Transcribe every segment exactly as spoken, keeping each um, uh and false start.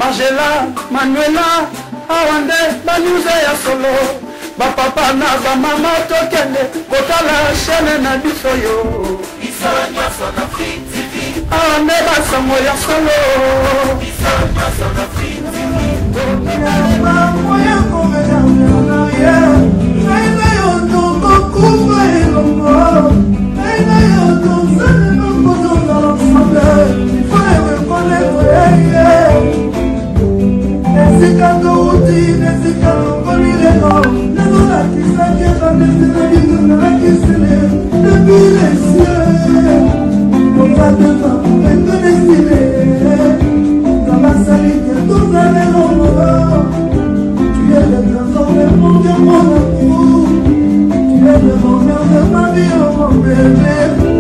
Magela, Manuela, Awande, Banuze ya solo. Bapapa na bamama tokende, kotala chaîne na biso yo. Isanya sona Free T V. Awande basango ya solo. Isanya sona Free T V. Yalema moya komena na ya. Naina yo to kuba elongo. Naina yo to sana no kono na sambe. Forever forever. Nezikando uti, nezikando kolileno. Nezola kisa kesa nesina binuna la kisele. Depuis les cieux, on va devant, et que décider. Dans ma salite, tous les moments. Tu es le trésor de mon Dieu, mon amour. Tu es le bonheur de ma vie, oh mon bébé.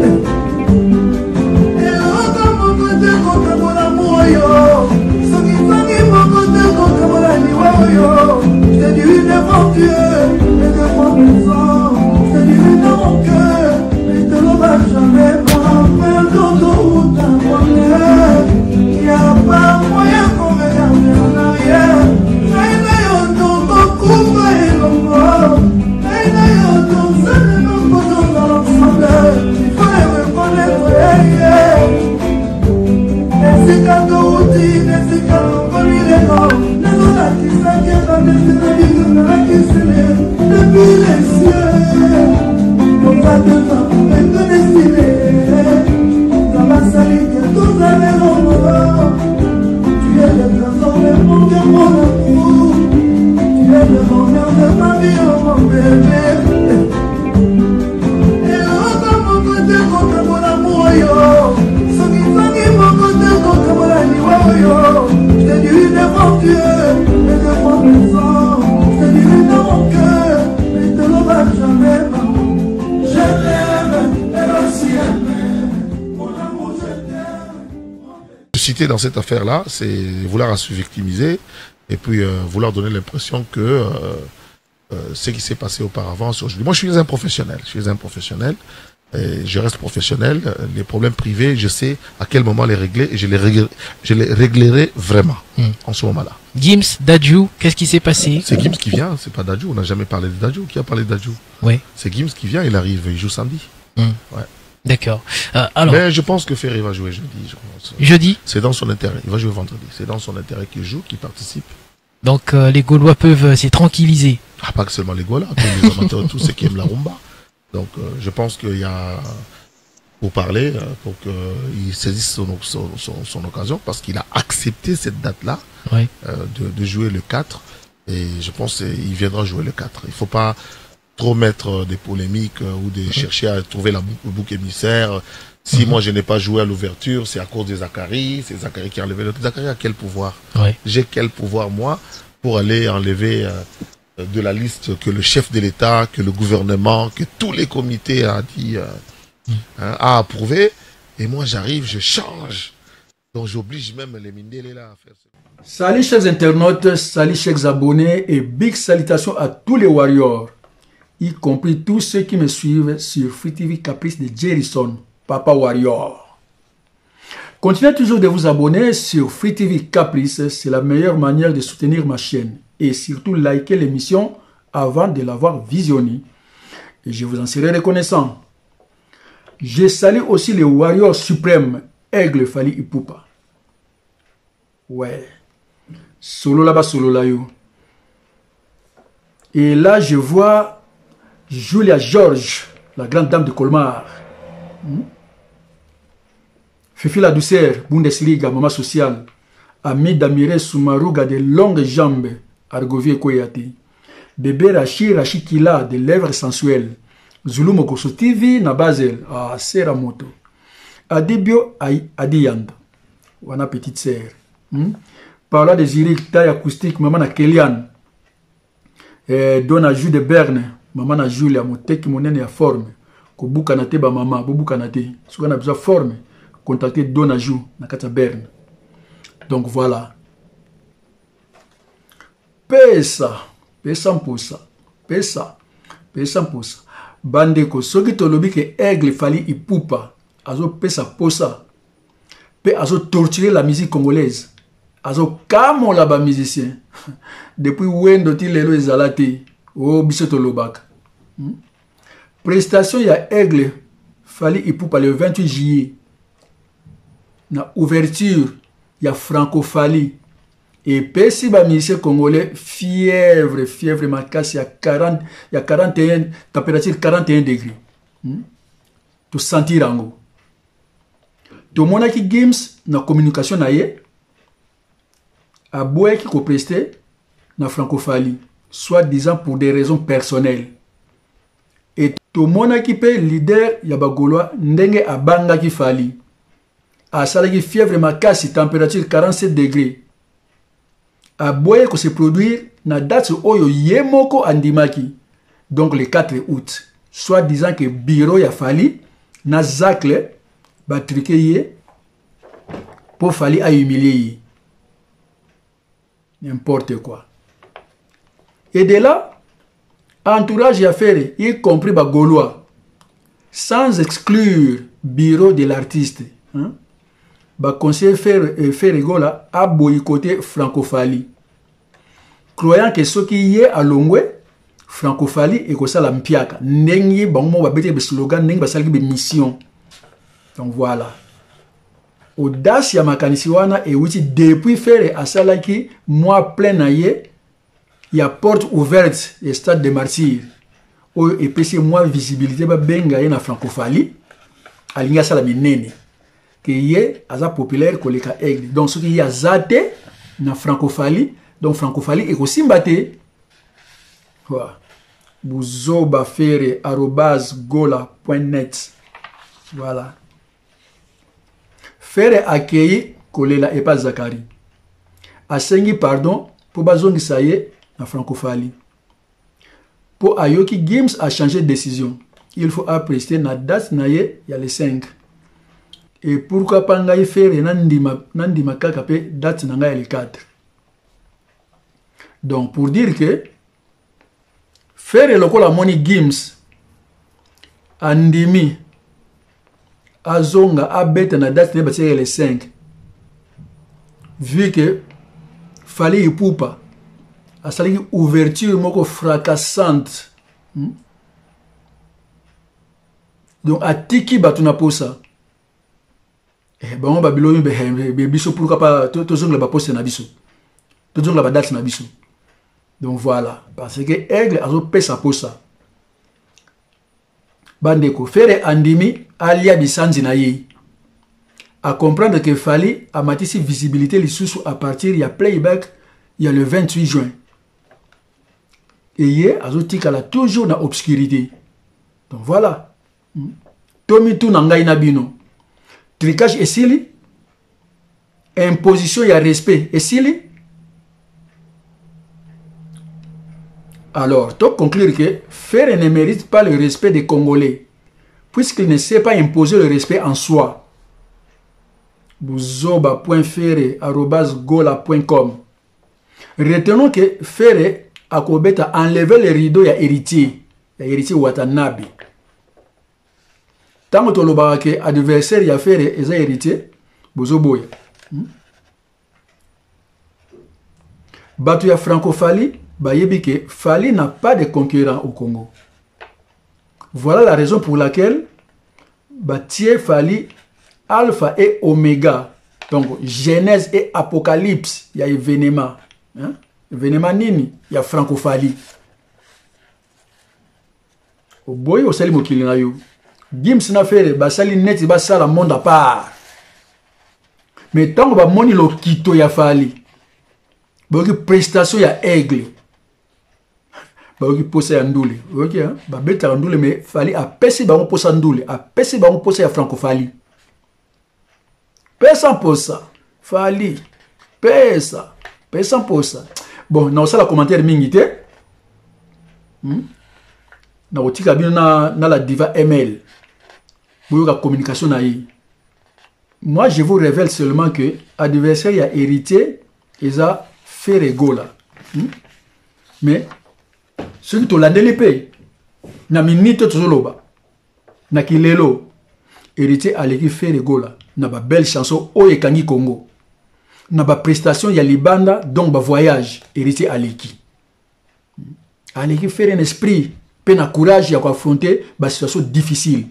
Et l'autre mon côté, contre mon amour, yo. Ce qui fait mon côté, contre mon amour, yo. C'est du n'importe et de mon maison. C'est du n'importe et de l'eau va jamais m'en dans tout un bonheur. Il n'y a pas moyen qu'on me garde en arrière. Naina yo to beaucoup et l'ombre. Naina yo to ça ne nous posons dans l'ensemble. Il faut reconnaître. Nezikando uti, nezikando kolileno. Nezola kisa kesa nesina binuna la kisele. Depuis les cieux, on va devant, et que décider. Dans ma salite, tous les moments. Tu es le trésor de mon Dieu, mon amour. Tu es le bonheur de ma vie, oh mon bébé. Et l'autre mon côté contre mon amour, yo. Ce qui fait mon côté contre mon amour, yo. C'est du n'importe et de mon maison. C'est du n'importe et de l'eau va jamais m'en. Je t'aime, elle aussi aime. Mon amour, je t'aime. Citer dans cette affaire-là, c'est vouloir se victimiser et puis euh, vouloir donner l'impression que euh, euh, ce qui s'est passé auparavant, aujourd'hui. Moi, je suis un professionnel. Je suis un professionnel. Et je reste professionnel. Les problèmes privés, je sais à quel moment les régler et je les, régler, je les réglerai vraiment mm. en ce moment-là. Gims, Dadju, qu'est-ce qui s'est passé? C'est Gims qui vient, c'est pas Dadju. On n'a jamais parlé de Dadju. Qui a parlé de Dadju? Oui. C'est Gims qui vient, il arrive, il joue samedi. Mm. Ouais. D'accord. Euh, alors. Mais je pense que Ferry va jouer jeudi. Je pense. Jeudi? C'est dans son intérêt. Il va jouer vendredi. C'est dans son intérêt qu'il joue, qu'il participe. Donc euh, les Gaulois peuvent euh, s'y tranquilliser. Ah, pas que seulement les Gaulois, tous les amateurs, tous ceux qui aiment la rumba. Donc euh, je pense qu'il y a pour parler, euh, pour qu'il saisisse son, son, son, son occasion, parce qu'il a accepté cette date-là oui. euh, de, de jouer le quatre. Et je pense qu'il viendra jouer le quatre. Il ne faut pas trop mettre des polémiques euh, ou de oui. chercher à trouver la bouc, le bouc émissaire. Si mm-hmm. moi je n'ai pas joué à l'ouverture, c'est à cause de Zachary. C'est Zachary qui a enlevé le... Zachary a quel pouvoir? oui. J'ai quel pouvoir, moi, pour aller enlever... Euh, de la liste que le chef de l'État, que le gouvernement, que tous les comités a dit, euh, mm. hein, a approuvé, et moi j'arrive, je change. Donc j'oblige même les Mindélé là à faire ça. Salut chers internautes, salut chers abonnés et big salutations à tous les warriors, y compris tous ceux qui me suivent sur Free T V Caprice de Jerison, Papa Warrior. Continuez toujours de vous abonner sur Free T V Caprice, c'est la meilleure manière de soutenir ma chaîne. Et surtout, likez l'émission avant de l'avoir visionnée. Et je vous en serai reconnaissant. Je salue aussi les warriors suprêmes, Aigle Fally Ipupa. Ouais. Solo là-bas, solo là-yo. Et là, je vois Julia George, la grande dame de Colmar. Hmm? Fifi la douceur, Bundesliga, maman sociale. Ami Damire Soumaruga de longues jambes. Argovie Koyate. Bébé Rachi Rachi Kila de lèvres sensuelles. Zulu Mokoso T V na Basel. Ah, Sera Moto. Adibio Adiyand. Wana petite sœur. Hmm? Paola Désiré, taille acoustique, maman na Kélian. Eh, Dona Ju de Berne. Maman na Julia, moteki monene ya forme. Kobuka na te ba mama, bobuka na te. Souka na besoin forme. Contactez Dona Ju na kata Berne. Donc voilà. Pesa, pesa mposa, pesa, pesa mposa. Bandeko, soki tolobi ke Aigle Fally Ipupa, azo pesa posa, pe azo torturer la musique congolaise. azo kamola ba musicien depuis wendo ti lelo ezalate o biso to lobaka. Hmm? Prestation ya Aigle Fally Ipupa le vingt-huit juillet. Na ouverture ya Franco Fally et pesi ba musicien congolais fièvre fièvre makasi ya quarante ya quarante et un température quarante et un degrés. Hmm? To sentir ango. To monaki games na communication na ye a boye qui co-presté na Franco Fally, soit disant pour des raisons personnelles. Et to monaki pe leader ya bagolwa ndenge abanga ki Fally. A salaki fièvre makasi température quarante-sept degrés. A boye ko se produire na date oyo yemoko andimaki. Donc le quatre août. Soit disant que bureau ya Fally na zacle ba truqué ye pour Fally a humilier. N'importe quoi. Et de là, entourage y a fait, y compris ba Gaulois, sans exclure bureau de l'artiste. Hein? Ba conseiller Ferregola a boycotté Franco Fally, croyant que ce qui y est à Longwe, Franco Fally et que ça la mpiaka. Nengi bango ba bete be slogan, nengi ba salgi be mission. Donc voilà. Audace ya makanisi wana et wuti depuis faire asalaki mois plein na ye ya porte ouverte et stade de martyrs o epesi moi visibilité ba benga ye na Franco Fally alinga sala minene que ye aza populaire koleka Aigle. Donc ce qui y a zate na Franco Fally, donc Franco Fally e ko simbate voilà. Buzoba fere arobase gola point net. Voilà. Faire accueillir Kolela et pas Zakari. Asengi pardon pour bazongi saye na Franco Fally. Pour Ayoki Games a changé de décision. Il faut apprécier na date na ye y a le cinq. Et pourquoi pas ngai faire nandima nandima kaka pe date na ngai le quatre. Donc pour dire que faire lokola moni Games andimi azonga abeta na date ne batie le cinq, vu que Fally Ipupa a sali ouverture moko fracassante. Hmm? Donc atiki batuna posa eh bango babiloni be biso pourquoi pas to zonga ba poste na biso to zonga ba date na biso. Donc voilà, parce que Aigle azo pesa posa bandeko fere andimi alia bisanzi na ye à comprendre que Fally a matisi visibilité les sous à partir ya playback il y a le vingt-huit juin et ye azotika la toujours na obscurité. Donc voilà. Tomi tu nangai na bino tricage esili, imposition ya respect esili. Alors, tu conclure que Ferre ne mérite pas le respect des Congolais, puisqu'il ne sait pas imposer le respect en soi. Bouzoba point ferre arobase gola point com. Retenons que Ferre a Kobeta enlevé le rideau ya héritier, ya héritier Watanabe. Tant que tu que adversaire ya Ferre est héritier, Bouzoboya. Batu ya Franco Fally, bayebi que Fally n'a pas de concurrent au Congo. Voilà la raison pour laquelle Batie Fally Alpha et Oméga, donc Genèse et Apocalypse, il y a événement. Hein? Événement nini, il y a Franco Fally. Au boy, au sali mokili na yo. Gims na fere, basali net, basala monde à part. Mais tant que ba moni lo kito ya Fally, ba ki prestation ya Aigle. Ba ki posa ya ndule. Ok, hein? Ba beta ndule, mais Fally a pesi ba posa ndule, a pesi ba posa ya Franco Fally. Pesa posa, Fally, pesa, pesa posa. Bon, na osala commentaire mingi te. Hmm? Na otika bino na, na la diva M L. La communication na yi. Moi, je vous révèle seulement que adversaire a hérité, ils ont fait rigola. Hmm? Mais, ceux qui t'ont la l'épée, na minute tozoloba, na kilelo, hérité à l'équipe fait rigola, na ba belle chanson Oye Kangi Congo. na ba prestation ya libanda donc ba voyage héritier aleki aleki faire un esprit pe na courage ya affronter ba situation difficile.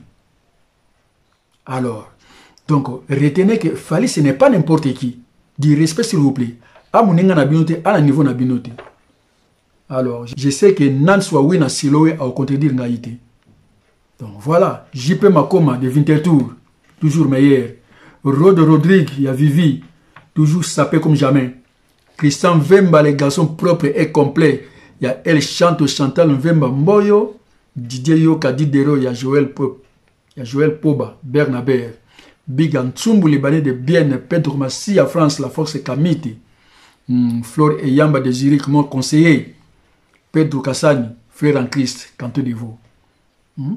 Alors donc retenez que Fally ce n'est pas n'importe qui, du respect s'il vous plaît a moninga na binote à la niveau na binote. Alors je sais que nan soit oui na siloé à contredire ngaïté. Donc voilà, J P Makoma de Winterthur toujours meilleur. Rod Rodrigue, il y a Vivi, toujours sapé comme jamais. Christian Vemba, les garçons propres et complets. Il y a El Chanto, Chantal Vemba Mboyo, Didier Yoka, Didero, il y a Joël Pop, il y a Joël Poba, Bernabé, Big Antsumbu, Libanais de Bienne, Pedro Massi à France, la force Kamiti, hmm, Flore et Yamba de Zurich, mon conseiller, Pedro Kassani, frère en Christ, Canto d'Ivo. Hmm?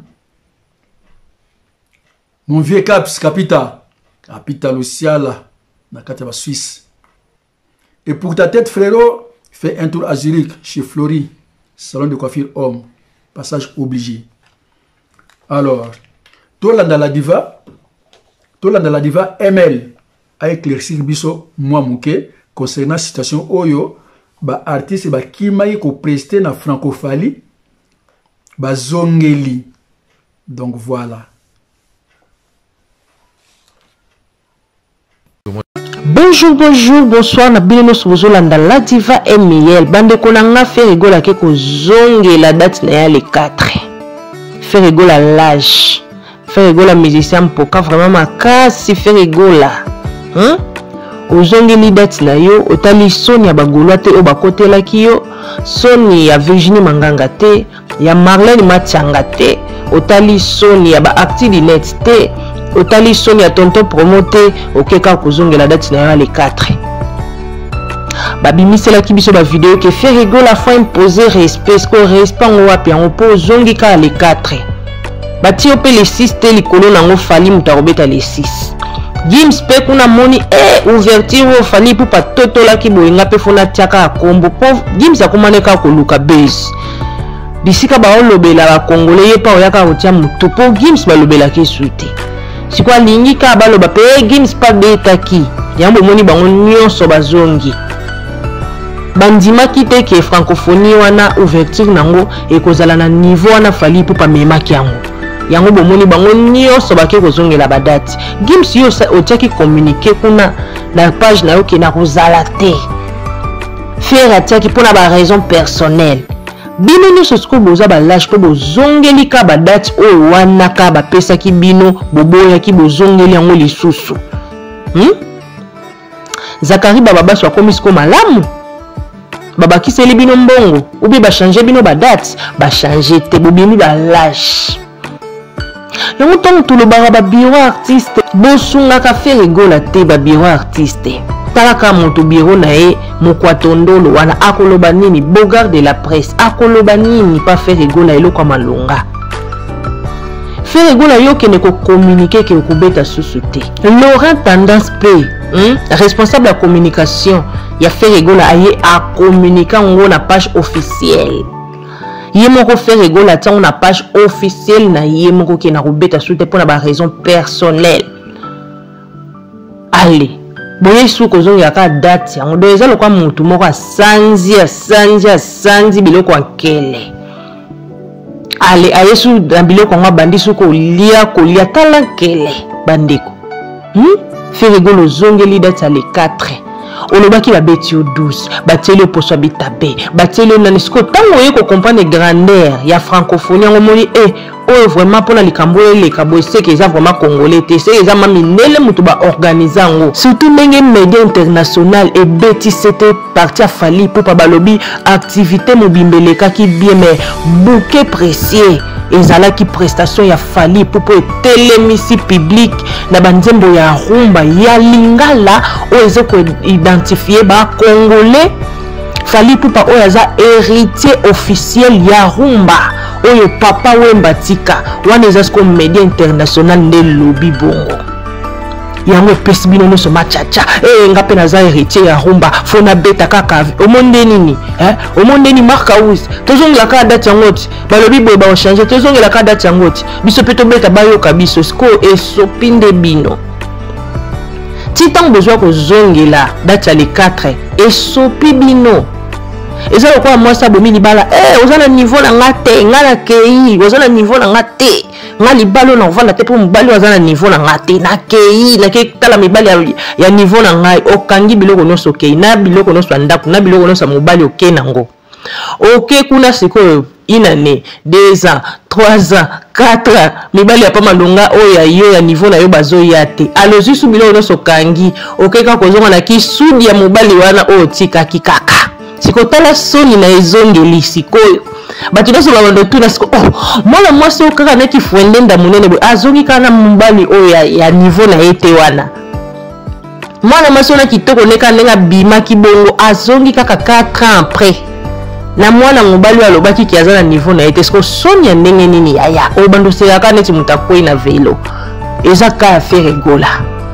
Mon vieux Caps, Capita. Capital Ociala, dans la Suisse. Et pour ta tête, frérot, fais un tour à Zurich, chez Flory, salon de coiffure homme, passage obligé. Alors, Tolanda la diva, Tolanda la diva M L a éclairci biso moi mouké concernant la situation Oyo, ba artiste ba kimayi ko presté na francophonie, ba zongeli. Donc voilà. Bonjour, bonjour, bonsoir, na bino Bozolanda la diva M L. Bande konanga fait rigola ke ko zonge la date na ya le quatre. Fait rigola l'âge. Fait rigola musicien mpoka vraiment makasi fait rigola. Hein? O zonge li date na yo, otali Sonia bagolwa te o bakotela ki yo, Sonia ya Virginie Manganga te, ya Marlène Matianga te, otali Sonia ba Actidinet te. Otali Sonia tonton promoté okeka kozonge la date na le quatre. Babimi la kibiso ba vidéo que fait rigolo la fois imposer respect ce qu'on respect on wapi on pose zongi ka le quatre. Bati opé le six te likolo nango Fally mutarobeta le six. Gims pe kuna moni eh ouverture o Fally pour pas toto la ki boyenga pe fona tiaka a kombo pauvre Gims akomaneka ko luka base. Bisika ba olobela ba congolais ye pa oyaka otia mutu po Gims ba lobela ki suite. Si quoi lingi ka baloba pe Gims pa beta ki yambo moni bango nyonso bazongi bandima kite ke francophonie wana ouverture nango e kozala na niveau wana Fally pour pa mema ki yango yango bomoni bango nyonso bake kozongela ba date Gims yo otiaki communiquer kuna na page na yo ke na kozala te faire atiaki pona ba raison personnelle. Bino nyonso siko boza ba lâche po bozongeli ka ba date o wana ka ba pesa ki bino boboya ki bozongeli yango lisusu. Hmm? Zakari baba baso akomi siko malamu. Baba kiseli bino mbongo ou bien ba changer bino ba date, ba changer te bobini ba lâche. Yango tongo tout le bara ba bureau artiste bosunga ka fait rigola te ba bureau artiste. Talaka moto bureau na e mokwatondolo wana akoloba nini Bogard de la presse akoloba nini pa faire rigola eloko malonga faire rigola yo ke ne ko communiquer ke ko beta susute Laurent Tendance P hein? Responsable de la communication ya faire rigola aye a communiquer ngo na page officielle ye moko faire rigola ta na page officielle na ye moko ke na ko beta susute pour na ba raison personnelle. Allez boye su kozongi aka date yango do ezalo kwa mutu moko asanzi asanzi asanzi biloko akele ale ayesu na biloko ngo bandi su ko lia ko lia tala kele bandeko hmm fait rigolo zongeli date le quatre olobaki ba beti o douze bateli o poso bitabe bateli na nisko tango yeko comprendre grandeur ya francophonie ngo moni eh oh vraiment pour la likambo le kabo c'est que ça vraiment congolais c'est ça mami nele mutu ba organiser ngo surtout ndenge média international et beti c'était parti à Fally pour pas balobi activité mobimbeleka ki bien mais bouquet précieux ezala ki prestation ya Fally pour pour télémisi public na banzembo ya rumba ya lingala o ezoko identifier ba congolais Fally pour pas oyaza héritier officiel ya rumba oyo papa wemba tika wana ezasko média international nde lobby bongo yango pesi bino no so machacha eh ngape na za héritier ya rumba fona beta kaka omonde nini eh omonde ni marka us tozongela ka date yangoti balobi boye ba changer tozongela ka date yangoti biso peto beta bayo kabiso sko esopinde bino titan besoin ko zongela date ya le quatre esopi bino eza lokola mwasi abomi libala eh oza na niveau na nga te nga na kei oza na niveau na nga te nga libala na ovanda te mpo mobali oza na niveau na nga te na kei nakei tala mibali ya, ya niveau na ngai okangi biloko nyonso okei na biloko nyonso ya ndako na biloko nyonso ya mobali okei nango oke kuna sikoyo une année deux ans trois ans quatre ans mibali ya pa malonga oyo ya yo ya niveau na yo bazoya te alozi su biloko nyonso okangi okeka kozonga na kisudi ya mobali wana oyo otikaki kaka sikotala soni na ezongeli sikoyo bato nyonso babando tuna siko oh mwana mwasi oyo kaka neki fuendenda monene boye azongi kaka na mobali oyo ya, ya niveau na ye te wana mwana mwasi oyo na kitoko neka ndenge abimaki bongo azongi kaka quatre ans après na mwana mobali oyo alobaki ki aza na niveau na ye te siko soni ya ndenge nini yaya oyo bandoselaka neti moto akwei na velo eza ka affaire egola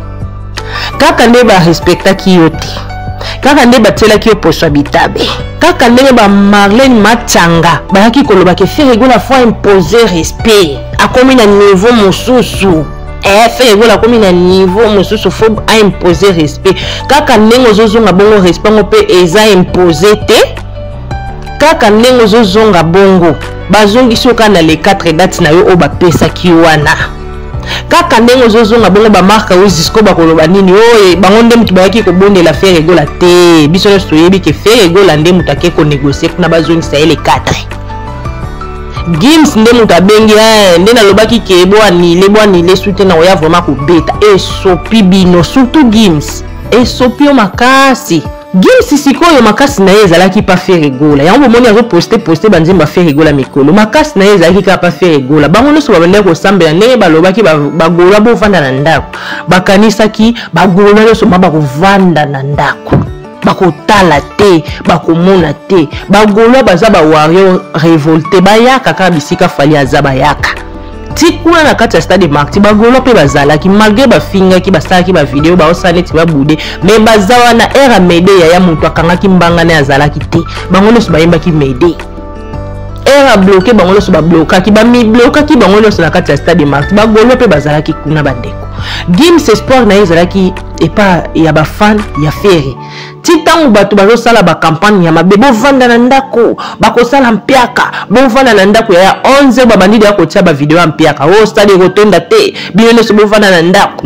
kaka nde barespectaki yo te kaka nde batielaki yo poso ya bitabe kaka ndenge ba Marlene Matanga bayaki koloba ke faire egola faut imposer respect akomi na niveau mosusu eh faire egola akomi na niveau mosusu faut imposer respect kaka ndenge ozozonga bongo respect ngo pe eza imposer te kaka ndenge ozozonga bongo bazongisi yo kana le quatre dates na yo oyo bapesaki wana kaka ndenge ozozonga bongo bamarka oyo jusqu'au bakoloba nini oyo bango nde mutu bayaki kobondela faire egola te biso nyonso toyebi ke faire egola nde mutu ake konegocie kuna bazongisa ye le quatre Gims nde mutu abengi nde nalobaki ke bo anile bo anile sute na oya vraiment kobeta esopi bino surtout Gims esopi yo makasi Gims sikoyo makasi na ye ezalaki pa faire egola yango bomoni azo poster poster banzimba faire egola mikolo makasi na ye ezalaki ka pa faire egola bango nyonso babandaki kosambela ndenge balobaki bagola bovanda na ndako bakanisaki bagola nyonso ma bakovanda na ndako bakotala te bakomona te bagola baza bawario révolté bayaka kaka bisika fali aza bayaka tikuna na kati ya stade marti bagolo pe bazalaki malgré bafingaki basalaki ba video baosala neti babude me baza wana era mede ya ya mutu akangaki mbanga na azalaki te bango nyonso bayembaki mede era bloqué bango nyonso bablokaki bami blokaki bango nyonso na kati ya stade marti bagolo pe bazalaki kuna bandeko Gims espoir na ezalaki epa ya bafan ya fere titango bato bazosala ba campagne ya mabe bovanda na ndako bakosala mpiaka bovanda na ndako ya onze babandidi ya kotia ba video ya mpiaka o stade rotonda te bino nyonso bovanda na ndako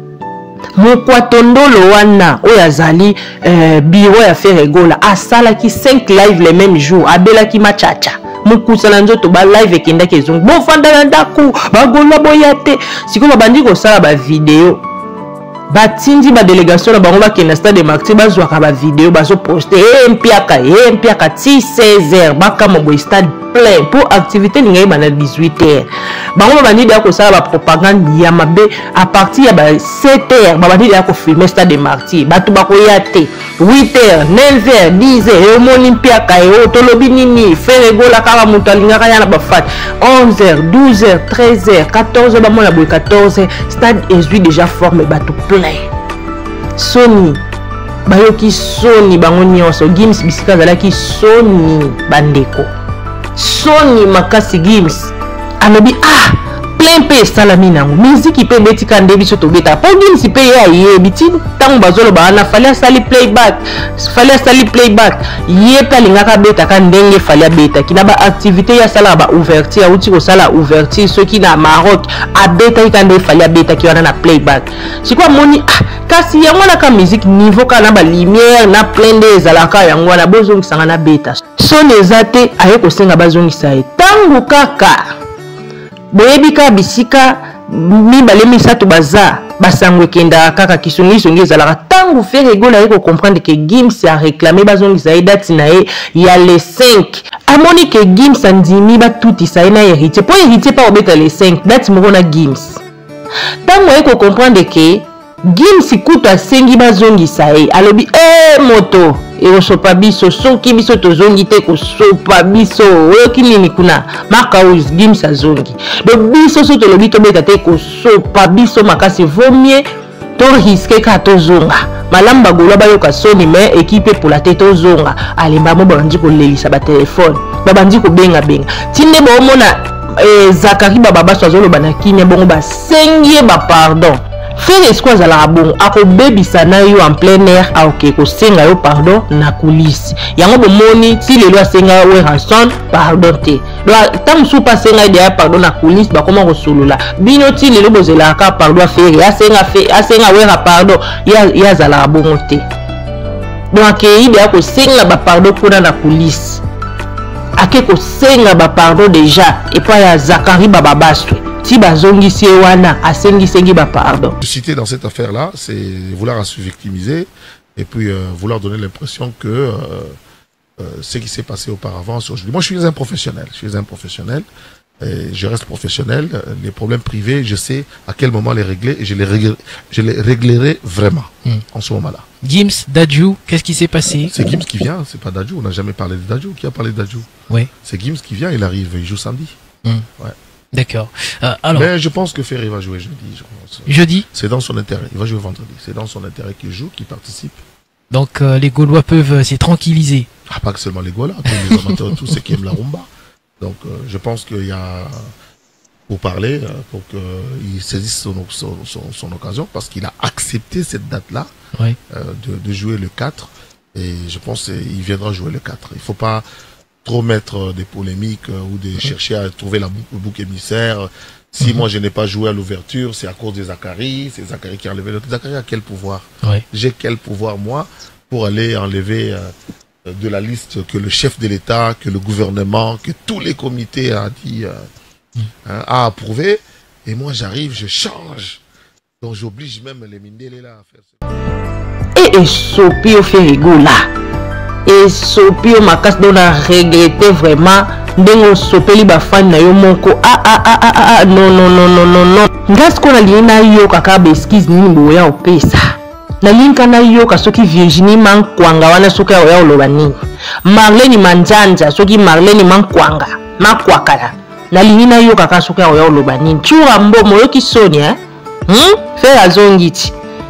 mokwatondolo wana oyo azali euh, bureau ya fere egola asalaki cinq live le même jour abelaki machacha mukusala nzoto ba live ekendaki ezongi bovanda na ndako bagola boya te siko babandi kosala ba video batindi ba délégation na bango bakenda stade marti bazwaka ba video bazo poster eh mpiaka eh mpiaka ti seize heures bakama boy stade plein pour activité ningai bana dix-huit heures bango babandi ya kosala ba propagande ya mabe à partir ya ba sept heures babandi ya ko filmer stade marti batu bakoya te huit heures neuf heures dix heures omoni mpiaka e tolobi nini faire egola kaka mutu alingaka ya na bafat onze heures douze heures treize heures quatorze heures bamona boy quatorze heures stade ezui déjà forme batu plein Sony bayoki Sony bango nyonso Gims bisika zalaki Sony bandeko Sony makasi Gims alobi ah plein pe salami nango musique pe betika nde biso to beta po Gims pe ya ye biti tango bazolo bana fallait sali playback fallait sali playback ye pa lingaka beta ka ndenge fallait beta kina ba activité ya sala ba ouverture uti ko sala ouverture ceux qui na Maroc a beta ka nde fallait beta ki wana na playback sikwa moni ah kasi yango na ka musique niveau kana ba lumière na plein de zalaka yango wana bozongisa na beta so nezate aye ko senga bazongisa e tango kaka boyebika bisika mibale misato baza basangwe kenda kaka kisongi songi ezalaka tango faire egola yeko comprendre que Gims a réclamé bazongisa date na ye ya le cinq amoni que Gims andimi ba tuti sa na héritier po héritier pa obeta le cinq date moko na Gims tango yeko comprendre que Gims kuto asengi bazongisa ye alobi eh moto ekosopa biso soki biso tozongi te kosopa biso oyoki nini kuna makaus Gims azongi do biso so tolobi tobeta te kosopa biso makasi vaut mieux to risque ka tozonga malamu bagola bayoka Sony mais équipe pour la tête tozonga alemba mo babandi kolelisa ba telefone babandi kobenga benga tinde bomona eh, Zakari baba baso azoloba na kinya bongo basengi ba pardon faire esiko azalaka bongo akobebisa na yo en plein air aoke kosenga yo pardon na kulisi yango bomoni ti lelo asenga we ranson pardon te donc tant mosusu mpe asenga deya pardon na kulisi bakoma kosolola bino ti lelo bozelaka pardon afere asenga asenga wera pardon ye azalaka bongo te donc akei deya kosenga bapardon mpona na kulisi ake kosenga bapardon déjà epai ya Zakari bababaswe si bazongisi wana asengisengi ba pardon. Citer dans cette affaire là, c'est vouloir se victimiser et puis euh, vouloir donner l'impression que euh, euh, ce qui s'est passé auparavant aujourd'hui. Moi je suis un professionnel, je suis un professionnel et je reste professionnel. Les problèmes privés, je sais à quel moment les régler et je les réglerai, je les réglerai vraiment mm. en ce moment-là. Gims, Dadju, qu'est-ce qui s'est passé? C'est Gims qui vient, c'est pas Dadju. On n'a jamais parlé de Dadju. Qui a parlé de Dadju? Oui. C'est Gims qui vient, il arrive, il joue samedi. Mm. Ouais. D'accord. Euh, alors. Mais je pense que Ferré va jouer jeudi. Je pense. Jeudi. C'est dans son intérêt. Il va jouer vendredi. C'est dans son intérêt qu'il joue, qu'il participe. Donc euh, les Gaulois peuvent euh, s'y tranquilliser. Ah, pas que seulement les Gaulois, tous les amateurs, tous ceux qui aiment la rumba. Donc euh, je pense qu'il y a pour parler, euh, pour qu'il saisisse son, son, son, son occasion, parce qu'il a accepté cette date-là oui. euh, de, de jouer le quatre. Et je pense qu'il viendra jouer le quatre. Il ne faut pas trop mettre des polémiques euh, ou de chercher à trouver la boucle, le bouc émissaire. Si mm-hmm. moi je n'ai pas joué à l'ouverture, c'est à cause de Zakari. C'est Zakari qui a enlevé le... Zakari a quel pouvoir? Oui. J'ai quel pouvoir moi pour aller enlever euh, de la liste que le chef de l'État, que le gouvernement, que tous les comités a dit, euh, mm. hein, a approuvé. Et moi j'arrive, je change. Donc j'oblige même les Mindélé là à faire ça. Et et Sopi au Ferrigo là. Et Sopi au Makas on a regretté vraiment. Ndengo Sopeli ba fan na yo moko. Ah ah ah ah ah non non non non non non. Ngas ko na lina yo kaka beskiz nini boya opesa. Na linka na yo ka soki Virginie Mankwanga wana soki ya oloba nini. Marlene Manjanja soki Marlene Mankwanga. Makwakala. Na lina yo kaka soki ya oloba nini. Chura mbomo yo kisoni hein. Hmm? Faire azongiti.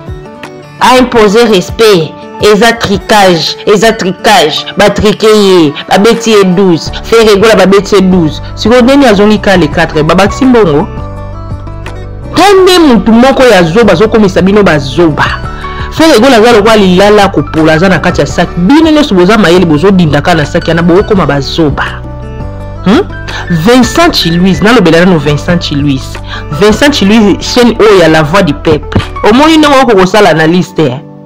A imposer respect. Eza tricage, eza tricage, ba triquer, ba beti douze, faire rigola ba beti douze. Si vous donnez à zoni ka les quatre, ba baxi mbongo. Tande mutu moko ya zoba zo komisa bino ba zoba. Faire rigola za lokwa lilala ko pola za na kati ya sac. Bino ne suboza mayele bozo dindaka na sac ya na bo koma ba zoba. Hmm? Vincent Chilouise, na lobelana no Vincent Chilouise. Vincent Chilouise chaîne o ya la voix du peuple. Au moins ino ko ko sala analyste.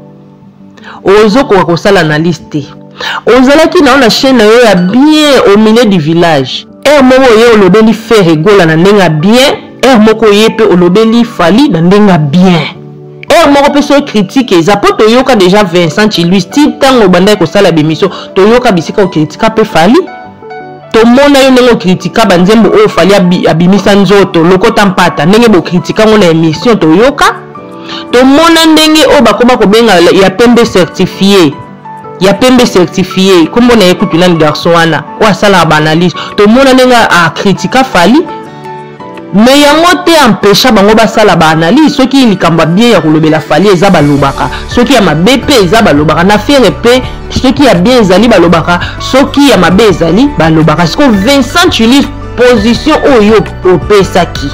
Ozo ko ko sala analyste. Ozalaki na ona chaîne yo ya bien au milieu du village. Er moko ye olobeli faire rigola na ndenga bien, er moko ye pe olobeli fali na ndenga bien. Er moko pe so critique ezapo to yoka déjà Vincent Chilouise ti tango banda ko sala bémission to yoka bisika o critique pe fali. To mona yo nengo critique banzembo o fali abimisa nzoto lokota mpata ndenge bo critique ngona émission to yoka. To mona ndenge o bakoma ko benga ya pembe certifié. Ya pembe certifié comme on a écouté nan garçon wana o asala ba analyse. To mona nenga a critique fali. Mais yango te empêcha bango basala ba analyse soki likamba bien ya kolobela fali eza balobaka soki ya mabepe eza balobaka na faire pe soki ya bien ezali balobaka soki ya mabe ezali balobaka parce que Vincent Chilouise position oyo opesaki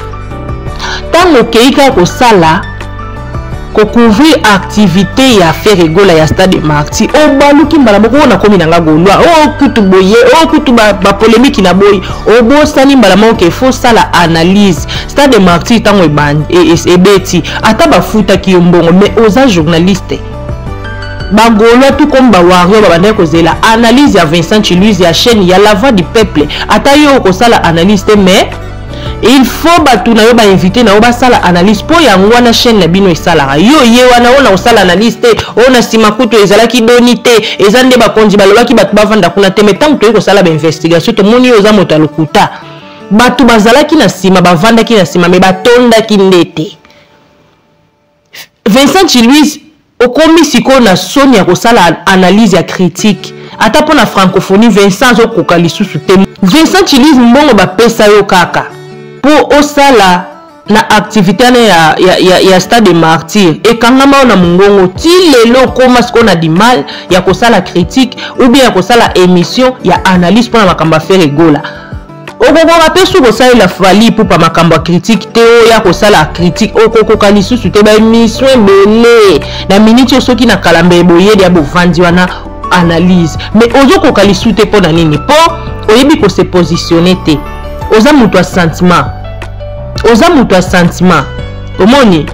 tango keika ko sala ko couvrir activité ya faire rigola ya Stade Martyr o baluki mbala moko na komi nanga golwa o kutu boye o kutu ba, ba polémique na boy o bo sali mbala moko ke faut sala analyse Stade Martyr tango ban e, e, e beti ata ba futa ki mbongo mais oza journaliste ba golwa tout comme ba wario ba bande ko zela analyse ya Vincent Chilouise ya chaîne ya la voix du peuple ata yo ko sala analyse mais il faut batuna yo ba inviter na yo ba sala analyse po ya ngwana chaîne na bino esala yo ye wana ona osala analyse te ona sima kutu ezala ki donité ezande ba konji balobaki batu bavanda kuna te mais tant que ko sala ba investigation to moni yo za moto lokuta batu bazala ki na sima bavanda ki na sima me batonda ki ndete Vincent Chilouise okomi siko na Sonia ko sala analyse ya critique ata po na francophonie Vincent zo koka lisusu te Vincent Chilouise mbongo ba pesa yo kaka pour osala na activité ya ya ya, ya Stade Martyr et kangama na mungongo ti lelo koma siko na di mal ya kosala critique ou bien ya kosala émission ya analyse pour na makamba faire rigola okokoka mpe soki osalela Fally Ipupa makambo ya critique te oya kosala critique okokoka lisusu te baémission ebele na miniti soki na kalamba eboyeli ya bovandi wana analyse mais ozokoka lisusu te mpo na nini mpo oyebi kose positionne te oza moto ya sentiment oza moto ya sentiment omoni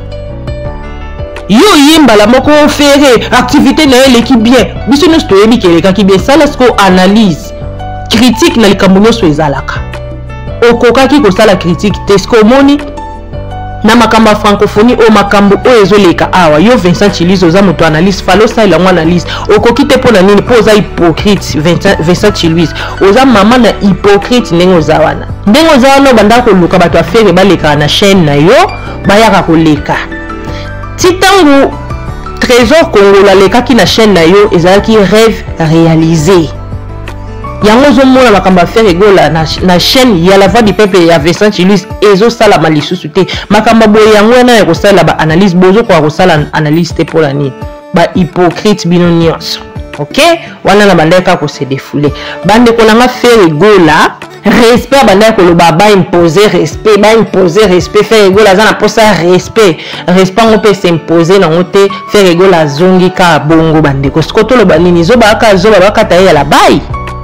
yo yembala moko ofere activité na eleki bien biso nyonso toyebi kelekaki bien sala siko analyse critique na likambo nyonso ezalaka okokaki kosala critique te siko omoni na makambo ya francophonie o makambo oyo ezoleka awa yo Vincent Chilize oza moto analyse falo sala ngo analyse okoki te mpo na nini mpo oza hypocrite Vincent Chilize oza mama na hypocrite ndenge oza wana ndenge oza wana banda koluka bato afere baleka na chaîne na yo bayaka koleka titangu Trésor Congo lalekaki na chaîne na yo ezalaki rêve réalisé yango zomona makambo affaire egola na, na chaîne ya la voix du peuple ya Vincent Chilize ezosalama lisusu te makambo boye yango wana ya kosala ba analyse bozo kwa kosala analyse te pour nani ba hypocrite bino nyonso ok wana na bandeka ko se défouler bande ko nanga faire egola respect bandeka ko loba ba imposer respect ba imposer respect faire egola za na posa respect respect ngo pe s'imposer na ngote faire egola zongi ka bongo bande ko skoto loba nini zo ba ka zo ba ka ta ya la bayi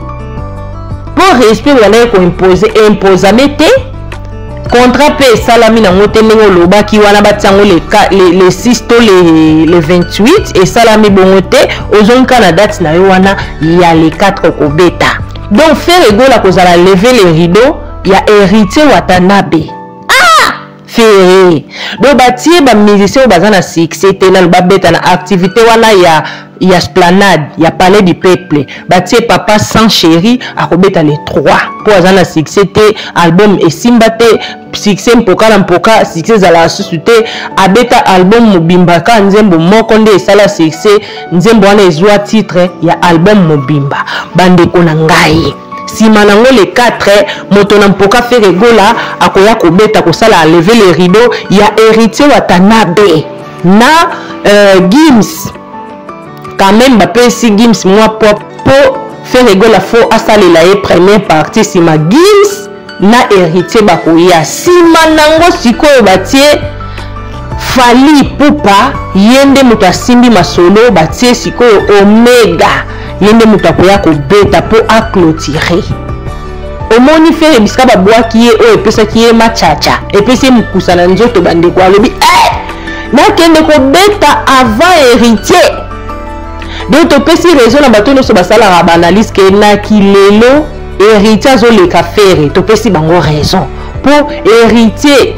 pour respect bandeka ko imposer imposer te contrat pe salami na ngote ndenge lobaki wana batiango les les les six to les les vingt-huit et salami bongote ozonka na date na yo wana ya les quatre kobeta donc faire egola kozala lever les rideaux ya héritier Watanabe ah faire do batie ba musicien baza na succès te na ba beta na activité wana ya ya Esplanade ya Palais du Peuple batie papa sans chéri akobeta les trois pour azana succès te album esimba te succès mpoka na mpoka succès za la société abeta album mobimba ka nzembo moko nde esala succès nzembo wana ezwa titre ya album mobimba bande kona ngai sima nango les quatre moto na mpoka faire egola akoya kobeta kosala lever les rideaux ya héritier Watanabe na euh, Gims quand même ba pesi Gims moi pour faire egola fo asalela e première partie sima Gims na héritier bakoya sima nango sikoyo batie Fally Ipupa yende moto asimbi masolo batie sikoyo Omega yende moto akoya kobeta po a clôturer omoni faire biska ba boaki ye o epesa ki ye machacha epesa mukusa na nzoto bande kwa lobi eh na kende kobeta avant héritier donc to pesi raison na bato nyonso basala ba analyse ke na kilelo héritier azoleka faire to pesi bango raison pour héritier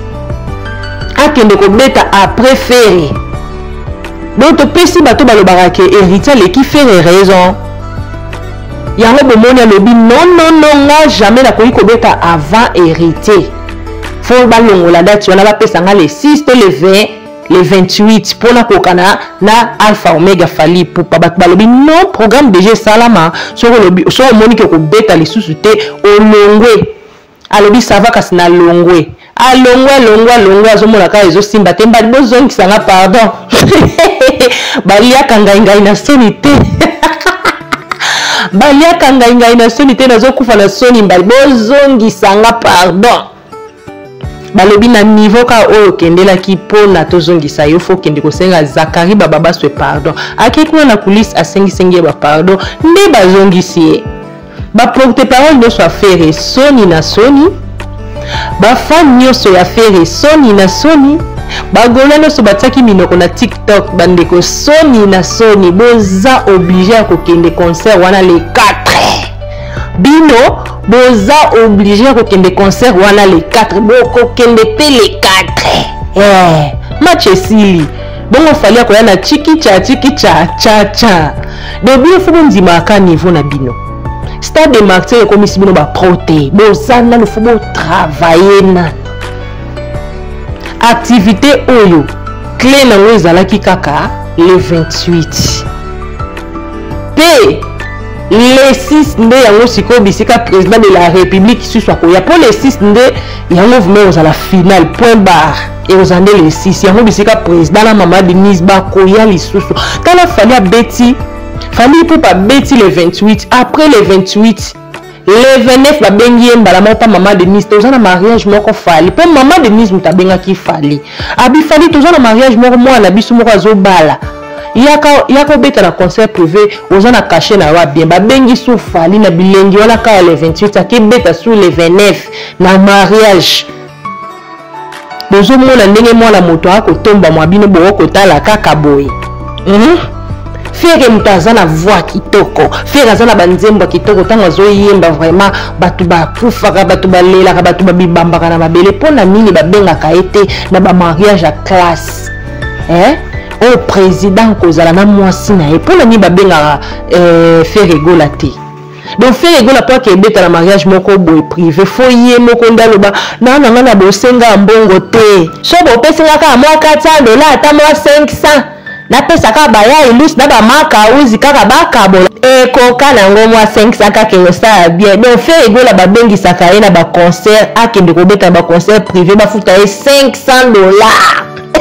akende kobeta après faire donc to pesi bato balobaka ke héritier leki faire raison yango bomoni alobi non non non nga jamais nakoki kobeta avant héritier faut balongola date wana bapesa nga les six to les vingt les vingt-huit pour na kokana na Alpha Omega Fally Ipupa bat balobi non programme déjà salama so lobi so moni ke ko beta lisusu te olongwe alobi ça va kasi na longwe alongwe longwe longwe azomona ka ezo simba te mbali bozongi sanga pardon bali yakanga ngai na soni te bali yakanga ngai na soni te nazo kufa na soni mbali bozongi sanga pardon balobi na niveau ka oyo kendela ki pona tozongisa yo fo kende kosenga Zakari baba baswe pardon akekuna na kulisi asengi sengi ba pardon nde bazongisi ba porte parole nyonso afere soni na soni ba fan nyonso ya fere soni na soni ba gola nyonso batiaki minoko na TikTok bandeko soni na soni boza obligé ya kokende concert wana les quatre bino boza obligé ko kende concert wana les quatre boko kende pe les quatre eh match esili bongo Fally akoya na chiki cha chiki cha cha cha de bino fubo ndima ka niveau na bino stade de martyr ko misi bino ba proté boza na le fubo travailler na activité oyo clé na ngo ezalaki kaka le vingt-huit p les six nde yango siko bisika président de la république sous akoya pour les six nde yango vume aux à la finale point barre et aux années les six yango bisika président la maman Denise bakoya lisusu kala Fally a beti Fally Ipupa beti le vingt-huit après le vingt-huit le vingt-neuf babengi mbala mota maman de mise toza na mariage moko fali pe maman de mise mutabenga ki fali abi fali toza na mariage moko mwana biso moko azobala yaka yaka beta na concert privé oza na caché na wa bien babengi sou fali na bilengi wana ka le vingt-huit aki beta sou le vingt-neuf na mariage bozo mona ndenge mwana moto akotomba mwa bino bo kotala kaka boye mhm Fere mutaza na voix kitoko Fere aza na banzembo kitoko tango azoyemba vraiment batu ba kufaka batu ba lela batu ba bibambaka na mabele pona nini babengaka ete na ba mariage à classe hein au président kozala na mwasi na ye pona nini babengaka euh Fere gola te donc Fere gola po ke beta na mariage moko boy privé foye moko ndaloba na na na bosenga mbongo te so bo pesenga ka mwa quatre cents dollars ata mwa cinq cents na pesa ka baya ilus na ba maka uzi kaka baka bola e koka na ngomwa cinq cents ka ke sa bien donc Fere gola babengi saka na ba concert akende ko beta ba concert privé ba futa e cinq cents dollars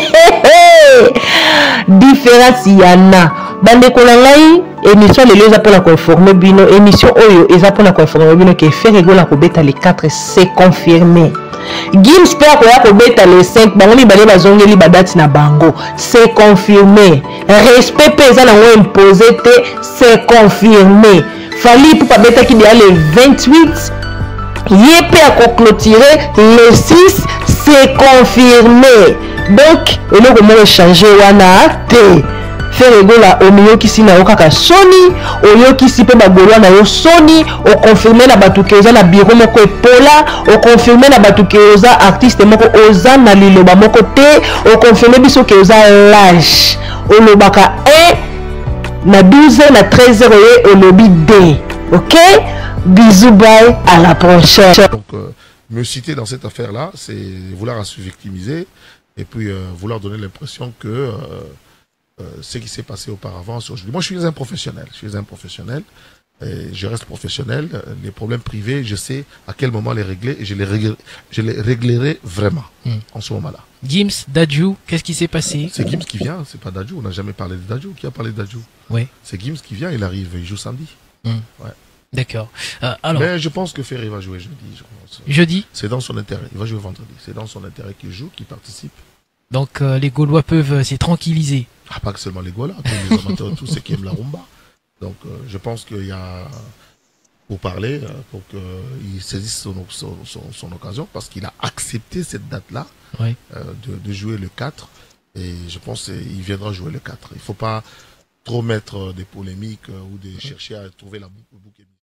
différence yana bande ko ngai émission lelo za pona ko informer bino émission oyo eza pona ko informer bino ke Fere gola ko beta les quatre c'est confirmé Gims pe akoya ko beta le cinq bango mibale bazongeli badati na bango c'est confirmé respect pe eza nango imposé te c'est confirmé fali pour pas beta ki dia le vingt-huit ye pe ako clôturer le six c'est confirmé donc eloko mo changer wana te Fere gola omiyoki si na okaka soni oyoki si pe bagolwa na yo soni o confirmer na batu ke oza na bureau moko epola o confirmer na batu ke oza artiste moko oza na liloba moko te o confirmer biso ke oza l'âge o lobaka un na douze heures na treize heures oye o lobi deux. OK, bisous, bye, à la prochaine. Donc euh, me citer dans cette affaire là c'est vouloir se victimiser et puis euh, vouloir donner l'impression que euh, Euh, ce qui s'est passé auparavant. Moi, je suis un professionnel. Je suis un professionnel. Et je reste professionnel. Les problèmes privés, je sais à quel moment les régler et je les, régler, je les réglerai vraiment mm. en ce moment-là. Gims, Dadju, qu'est-ce qui s'est passé? C'est Gims qui vient, c'est pas Dadju. On n'a jamais parlé de Dadju. Qui a parlé de Dadju? Oui. C'est Gims qui vient, il arrive, il joue samedi. Mm. Ouais. D'accord. Euh, alors. Mais je pense que Ferry va jouer jeudi. Je pense. Jeudi? C'est dans son intérêt. Il va jouer vendredi. C'est dans son intérêt qu'il joue, qu'il participe. Donc euh, les Gaulois peuvent euh, s'y tranquilliser. Ah, pas que seulement les Gaulois, tous les amateurs, tous ceux qui aiment la rumba. Donc euh, je pense qu'il y a pour parler, euh, pour qu'il saisisse son, son, son, son occasion, parce qu'il a accepté cette date-là oui. euh, de, de jouer le quatre. Et je pense qu'il viendra jouer le quatre. Il ne faut pas trop mettre des polémiques euh, ou de chercher à trouver la boucle.